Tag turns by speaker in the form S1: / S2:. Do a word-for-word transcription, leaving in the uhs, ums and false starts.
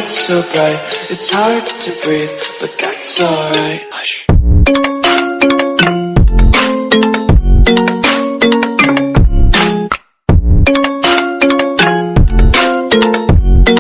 S1: world so bright, it's hard to breathe, but that's alright. Hush.